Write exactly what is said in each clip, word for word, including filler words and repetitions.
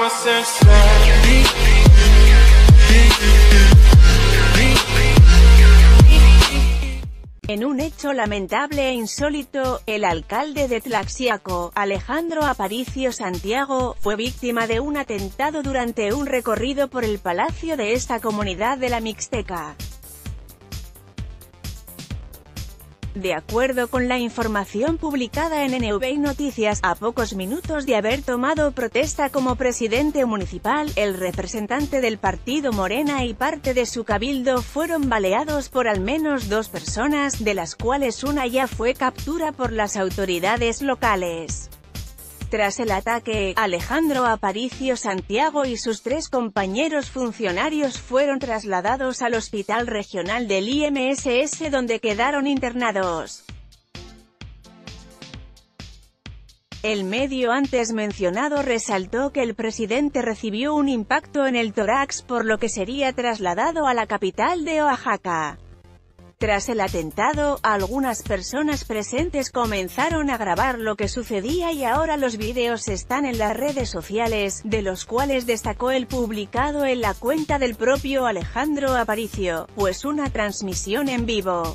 En un hecho lamentable e insólito, el alcalde de Tlaxiaco, Alejandro Aparicio Santiago, fue víctima de un atentado durante un recorrido por el palacio de esta comunidad de la Mixteca. De acuerdo con la información publicada en N V Noticias, a pocos minutos de haber tomado protesta como presidente municipal, el representante del partido Morena y parte de su cabildo fueron baleados por al menos dos personas, de las cuales una ya fue capturada por las autoridades locales. Tras el ataque, Alejandro Aparicio Santiago y sus tres compañeros funcionarios fueron trasladados al Hospital Regional del I M S S donde quedaron internados. El medio antes mencionado resaltó que el presidente recibió un impacto en el tórax por lo que sería trasladado a la capital de Oaxaca. Tras el atentado, algunas personas presentes comenzaron a grabar lo que sucedía y ahora los vídeos están en las redes sociales, de los cuales destacó el publicado en la cuenta del propio Alejandro Aparicio, pues una transmisión en vivo.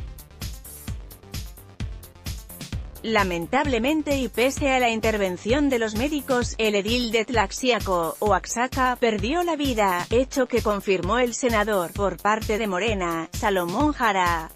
Lamentablemente y pese a la intervención de los médicos, el edil de Tlaxiaco, Oaxaca, perdió la vida, hecho que confirmó el senador, por parte de Morena, Salomón Jara.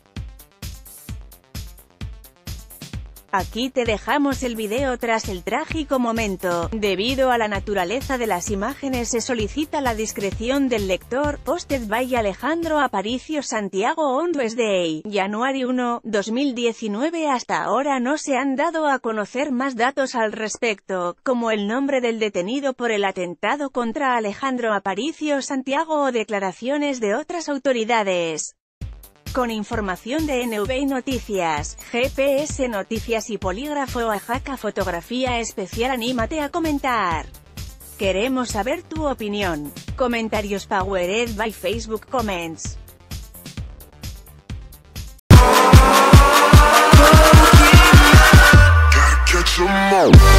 Aquí te dejamos el video tras el trágico momento. Debido a la naturaleza de las imágenes se solicita la discreción del lector. Posted by Alejandro Aparicio Santiago on Tuesday, January uno, dos mil diecinueve. Hasta ahora no se han dado a conocer más datos al respecto, como el nombre del detenido por el atentado contra Alejandro Aparicio Santiago o declaraciones de otras autoridades. Con información de N V Noticias, G P S Noticias y Polígrafo Oaxaca Fotografía Especial. Anímate a comentar. Queremos saber tu opinión. Comentarios powered by Facebook Comments. Gotta catch 'em all.